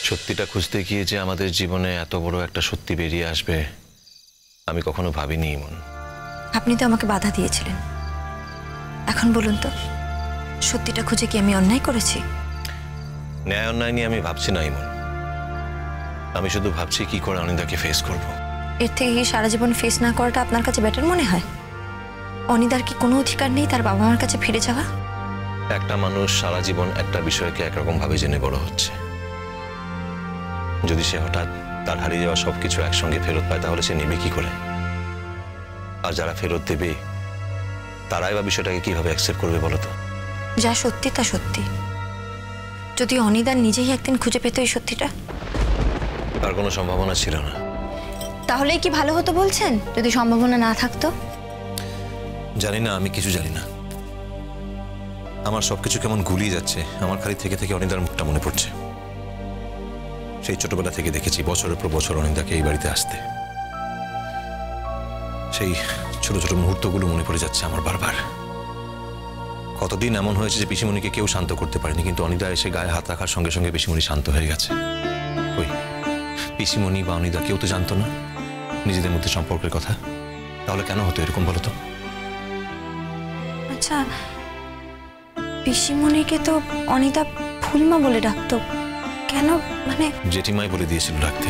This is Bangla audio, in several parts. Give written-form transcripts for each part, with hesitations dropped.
সত্যিটা খুঁজতে গিয়ে যে আমাদের জীবনে এত বড় একটা সত্যি বেরিয়ে আসবে আমি কখনো ভাবিনি ইমন। আপনি তো আমাকে বাধা দিয়েছিলেন, এখন বলুন তো সত্যিটা খুঁজে কি আমি অন্যায় করেছি? ন্যায় অন্যায় নিয়ে আমি ভাবছি না ইমন, আমি শুধু ভাবছি কি করে অনিদাকে ফেস করব। এর থেকে কি সারা জীবন ফেস না করাটা আপনার কাছে বেটার মনে হয়? অনিদার কি কোনো অধিকার নেই তার বাবা মার কাছে ফিরে যাওয়া? একটা মানুষ সারা জীবন একটা বিষয়কে একরকম ভাবে জেনে বড় হচ্ছে, যদি সে হঠাৎ তার হারিয়ে যাওয়া সবকিছু একসঙ্গে ফেরত পায় তাহলে সে নেবে কি করে? আর যারা ফেরত দেবে তারাই বা বিষয়টাকে কিভাবে অ্যাকসেপ্ট করবে বলো তো? যা সত্যি তা সত্যি, যদি অনিদা নিজেই একদিন খুঁজে পেত এই সত্যিটা। তার কোনো সম্ভাবনা ছিল না। তাহলেই কি ভালো হতো বলছেন যদি সম্ভাবনা না থাকতো? জানি না, আমি কিছু জানি না, আমার সবকিছু কেমন গুলিয়ে যাচ্ছে। আমার খালি থেকে থেকে অনিদার মুখটা মনে পড়ছে। সেই ছোটবেলা থেকে দেখেছি বছরের পর বছর অনিদাকে এই বাড়িতে আসতে, সেই ছোট ছোট মুহূর্তগুলো মনে পড়ে যাচ্ছে আমার বারবার। কতদিন এমন হয়েছে যে পিসিমণিকে কেউ শান্ত করতে পারেনি, কিন্তু অনিদা এসে গায়ে হাত রাখার সঙ্গে সঙ্গে পিসিমণি শান্ত হয়ে গেছে। ওই পিসিমণি বা অনিদা কেউ তো জানতো না নিজেদের মধ্যে সম্পর্কের কথা, তাহলে কেন হতো এরকম বলো তো? আচ্ছা, পিসিমণিকে তো অনিদা ফুলমা বলে ডাকতো কেন? মানে জেঠিমাই বলে দিয়েছিল ডাকতে।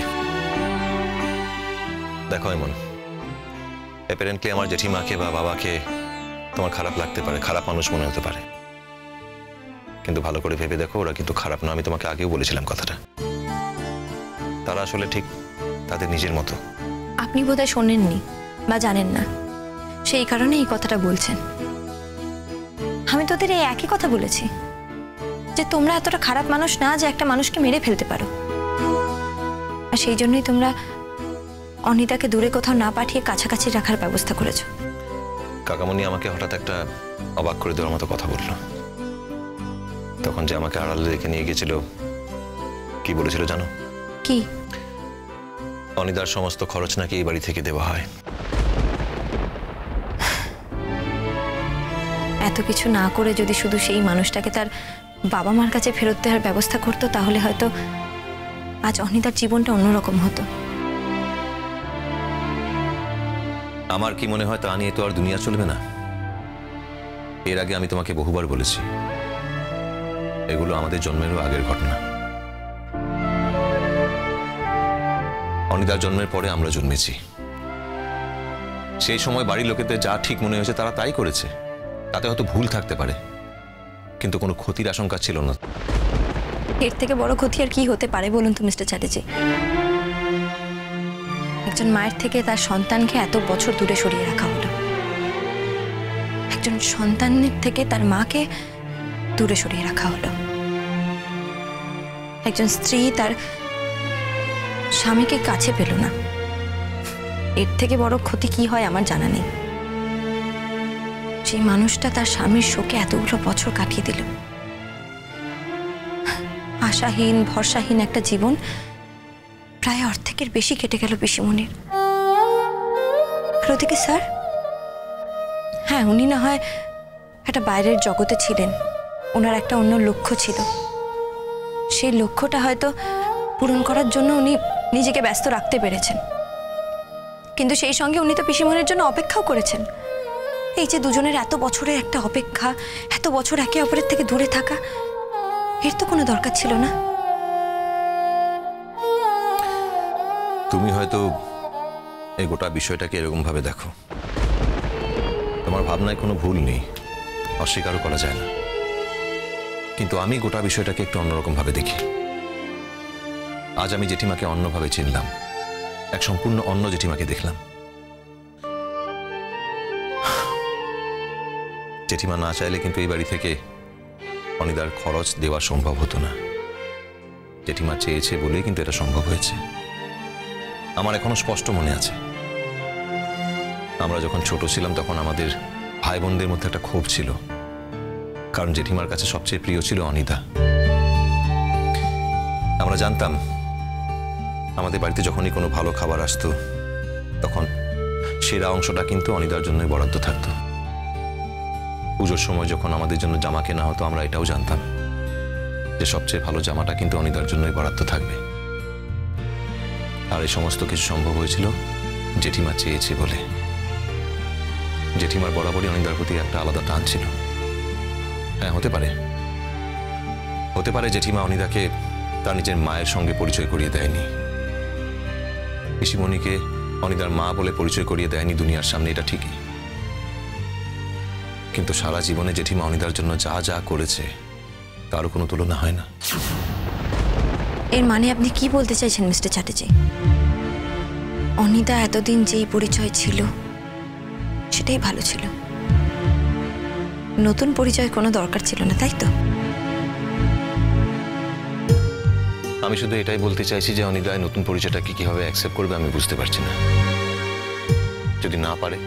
দেখো এমন, অ্যাপারেন্টলি আমার জেঠিমাকে বা বাবাকে তোমার খারাপ লাগতে পারে, খারাপ মানুষ মনে হতে পারে, কিন্তু ভালো করে ভেবে দেখো ওরা কিন্তু খারাপ না। আমি তোমাকে আগেও বলেছিলাম কথাটা। তারা আসলে ঠিক তাদের নিজের মতো। আপনি বোধহয় শোনেননি বা জানেন না, সেই কারণে এই কথাটা বলছেন। আমি তোদের এই একই কথা বলেছি যে তোমরা এতটা খারাপ মানুষ না যে একটা মানুষকে মেরে ফেলতে পারো, আর সেই জন্যই তোমরা অনিতাকে দূরে কোথাও না পাঠিয়ে কাছাকাছি রাখার ব্যবস্থা করেছো। কাকামণি আমাকে হঠাৎ একটা অবাক করে দেওয়ার মতো কথা বলল। তখন যে আমাকে আড়ালে রেখে নিয়ে গেছিল, কি বলেছিল জানো? কি? অনিদার সমস্ত খরচ নাকি এই বাড়ি থেকে দেওয়া হয়। এত কিছু না করে যদি শুধু সেই মানুষটাকে তার বাবা মার কাছে ফেরত দেওয়ার ব্যবস্থা করতো তাহলে হয়তো আজ অনিতার জীবনটা অন্যরকম হতো। আমার কি মনে হয় তা নিয়ে তো আর দুনিয়া চলবে না। এর আগে আমি তোমাকে বহুবার বলেছি এগুলো আমাদের জন্মেরও আগের ঘটনা। অনিদার জন্মের পরে আমরা জন্মেছি। সেই সময় বাড়ির লোকেদের যা ঠিক মনে হয়েছে তারা তাই করেছে। তাতে হয়তো ভুল থাকতে পারে, কিন্তু কোনো ক্ষতির আশঙ্কা ছিল না। এর থেকে বড় ক্ষতি আর কি হতে পারে বলুন তো মিস্টার চ্যাটার্জি? একজন মায়ের থেকে তার সন্তানকে এত বছর দূরে সরিয়ে রাখা হলো, একজন সন্তানের থেকে তার মাকে দূরে সরিয়ে রাখা হলো, একজন স্ত্রী তার স্বামীকে কাছে পেল না। এর থেকে বড় ক্ষতি কি হয় আমার জানা নেই। যে মানুষটা তার স্বামীর শোকে এতগুলো বছর কাটিয়ে দিল, আশাহীন ভরসাহীন একটা জীবন প্রায় অর্ধেকের বেশি কেটে গেল পিসিমণির। আর ওদিকে স্যার, হ্যাঁ উনি না হয় একটা বাইরের জগতে ছিলেন, ওনার একটা অন্য লক্ষ্য ছিল, সেই লক্ষ্যটা হয়তো পূরণ করার জন্য উনি নিজেকে ব্যস্ত রাখতে পেরেছেন, কিন্তু সেই সঙ্গে উনি তো পিসিমণির জন্য অপেক্ষাও করেছেন। এই যে দুজনের এত বছরের একটা অপেক্ষা, এত বছর একে অপরের থেকে দূরে থাকা, এর তো কোনো দরকার ছিল না। তুমি হয়তো এই গোটা বিষয়টাকে এরকম ভাবে দেখো। তোমার ভাবনায় কোনো ভুল নেই, অস্বীকারও করা যায় না, কিন্তু আমি গোটা বিষয়টাকে একটু অন্যরকম ভাবে দেখি। আজ আমি জেঠিমাকে অন্যভাবে চিনলাম, এক সম্পূর্ণ অন্য জেঠিমাকে দেখলাম। জেঠিমা না চাইলে কিন্তু এই বাড়ি থেকে অনিদার খরচ দেওয়া সম্ভব হতো না। জেঠিমা চেয়েছে বলেই কিন্তু এটা সম্ভব হয়েছে। আমার এখনো স্পষ্ট মনে আছে, আমরা যখন ছোট ছিলাম তখন আমাদের ভাই বোনদের মধ্যে একটা ক্ষোভ ছিল, কারণ জেঠিমার কাছে সবচেয়ে প্রিয় ছিল অনিদা। আমরা জানতাম আমাদের বাড়িতে যখনই কোনো ভালো খাবার আসতো তখন সেরা অংশটা কিন্তু অনিদার জন্যই বরাদ্দ থাকতো। পুজোর সময় যখন আমাদের জন্য জামা কেনা হতো আমরা এটাও জানতাম যে সবচেয়ে ভালো জামাটা কিন্তু অনিদার জন্যই বরাদ্দ থাকবে। আর এই সমস্ত কিছু সম্ভব হয়েছিল জেঠিমা চেয়েছে বলে। জেঠিমার বরাবরই অনিদার প্রতি একটা আলাদা টান ছিল। হ্যাঁ, হতে পারে জেঠিমা অনিদাকে তার নিজের মায়ের সঙ্গে পরিচয় করিয়ে দেয়নি, পিসিমণিকে অনিদার মা বলে পরিচয় করিয়ে দেয়নি দুনিয়ার সামনে, এটা ঠিকই। কিন্তু সারা জীবনে জেঠিমা অনিদার জন্য যা যা করেছে তারও কোনো তুলনা হয় না। এর মানে আপনি কি বলতে চাইছেন মিস্টার চ্যাটার্জি? অনিদা এতদিন যেই পরিচয় ছিল সেটাই ভালো ছিল, নতুন পরিচয় কোনো দরকার ছিল না, তাই তো? আমি শুধু এটাই বলতে চাইছি যে অনিদা নতুন পরিচয়টাকে কিভাবে অ্যাকসেপ্ট করবে আমি বুঝতে পারছি না। যদি না পারে,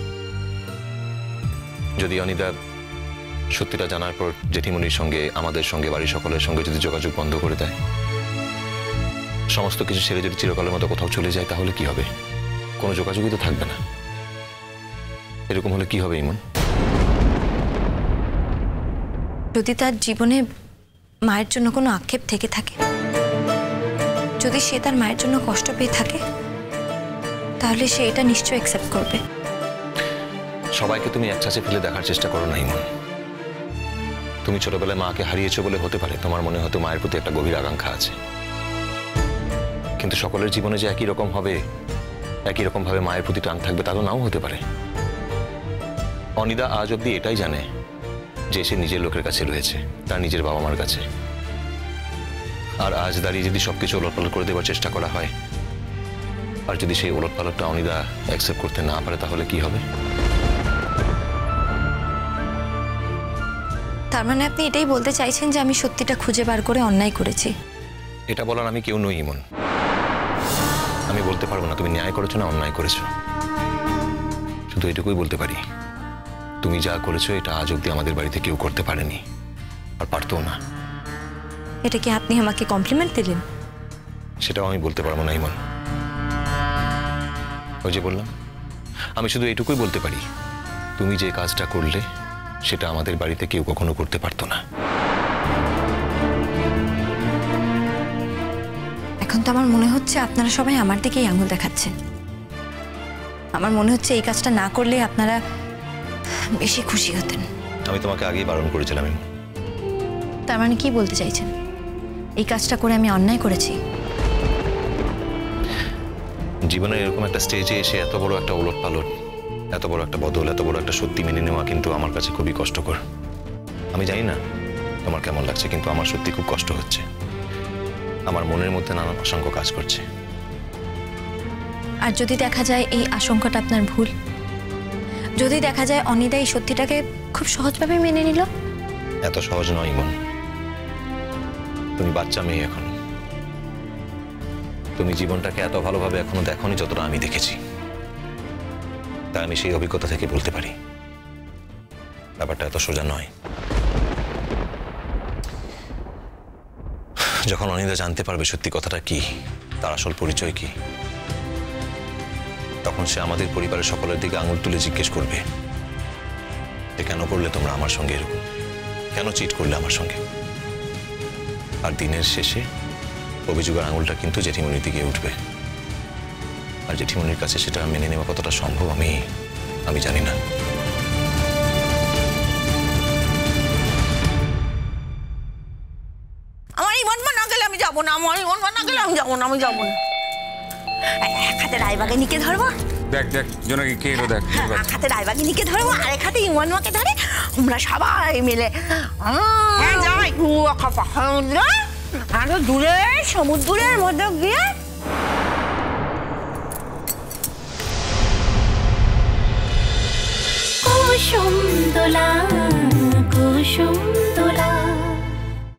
যদি অনিদা সত্যিটা জানার পর জেঠিমণির সঙ্গে, আমাদের সঙ্গে, বাড়ির সকলের সঙ্গে যদি যোগাযোগ বন্ধ করে দেয়, সমস্ত কিছু ছেড়ে যদি চিরকালের মতো কোথাও চলে যায়, তাহলে কি হবে? কোনো যোগাযোগই তো থাকবে না। এরকম হলে কি হবে ইমন? যদি তার জীবনে মায়ের জন্য কোনো আক্ষেপ থেকে থাকে, যদি সে তার মায়ের জন্য কষ্ট পেয়ে থাকে, তাহলে সে এটা নিশ্চয়ই অ্যাকসেপ্ট করবে। সবাইকে তুমি এক ছাঁচে ফেলে দেখার চেষ্টা করো না ইমন। তুমি ছোটবেলায় মাকে হারিয়েছো বলে হতে পারে তোমার মনে হয়তো মায়ের প্রতি একটা গভীর আকাঙ্ক্ষা আছে, কিন্তু সকলের জীবনে যে একই রকম হবে, একই রকম ভাবে মায়ের প্রতি টান থাকবে তা তো নাও হতে পারে। অনিদা আজ অব্দি এটাই জানে যে সে নিজের লোকের কাছে রয়েছে, তার নিজের বাবা মার কাছে। আর আজ দাঁড়িয়ে যদি সবকিছু ওলটপালট করে দেওয়ার চেষ্টা করা হয়, আর যদি সেই ওলটপালটটা অনিদা অ্যাকসেপ্ট করতে না পারে, তাহলে কি হবে? তার মানে আপনি এটাই বলতে চাইছেন যে আমি সত্যিটা খুঁজে বার করে অন্যায় করেছি? এটা বলার আমি কেউ নই ইমন। আমি বলতে পারবো না তুমি ন্যায় করেছো না অন্যায় করেছো। শুধু এটুকুই বলতে পারি, তুমি যা করেছো এটা আজ অব্দি আমাদের বাড়িতে কেউ করতে পারেনি, আর পারতেও না। এটা কি আপনি আমাকে কমপ্লিমেন্ট দিলেন? সেটাও আমি বলতে পারবো না ইমন। ওই যে বললাম, আমি শুধু এটুকুই বলতে পারি, তুমি যে কাজটা করলে সেটা আমাদের বাড়িতে কেউ কখনো করতে পারতো না। এখন তো আমার মনে হচ্ছে আপনারা সবাই আমার দিকেই আঙুল দেখাচ্ছেন। আমার মনে হচ্ছে এই কাজটা না করলে আপনারা বেশি খুশি হতেন। আমি তোমাকে আগেই বারণ করেছিলাম ইমন। তার মানে কি বলতে চাইছেন? এই কাজটা করে আমি অন্যায় করেছি? জীবনে এরকম একটা স্টেজে এসে এত বড় একটা ওলটপালট, এত বড় একটা বদল, এত বড় একটা সত্যি মেনে নেওয়া কিন্তু আমার কাছে খুবই কষ্টকর। আমি জানি না তোমার কেমন লাগছে, কিন্তু আমার সত্যি খুব কষ্ট হচ্ছে। আমার মনের মধ্যে নানান আশঙ্কা কাজ করছে। আর যদি দেখা যায় এই আশঙ্কাটা আপনার ভুল, যদি দেখা যায় অনিদা এই সত্যিটাকে খুব সহজভাবে মেনে নিল? এত সহজ নয় ইমন। তুমি বাচ্চা মেয়ে এখন, তুমি জীবনটাকে এত ভালোভাবে এখনো দেখোনি যতটা আমি দেখেছি। তাই আমি সেই অভিজ্ঞতা থেকে বলতে পারি ব্যাপারটা এত সোজা নয়। যখন অনিদা জানতে পারবে সত্যি কথাটা কি, তার আসল পরিচয় কি, তখন সে আমাদের পরিবারের সকলের দিকে আঙুল তুলে জিজ্ঞেস করবে যে কেন করলে তোমরা আমার সঙ্গে এরকম, কেন চিট করলে আমার সঙ্গে। আর দিনের শেষে অভিযোগের আঙুলটা কিন্তু জেঠিমণির দিকে উঠবে। আর জেঠিমণির কাছে সেটা মেনে নেওয়া কতটা সম্ভব আমি জানি না। আমার এই মন না গেলে আমি যাবো না, আমার এই মন না গেলে আমি যাবো না, আমি যাবো না। এক হাতে রায়বাগিনীকে ধরবো, দেখ দেখ জোনাকি কে এলো দেখ। এক হাতে রায়বাগিনীকে ধরবো, আরেক হাতে ইমনকে ধরে আমরা সবাই মিলে যাই আরো দূরে সমুদ্রের মধ্যে গিয়ে কুসুম দোলা কুসুম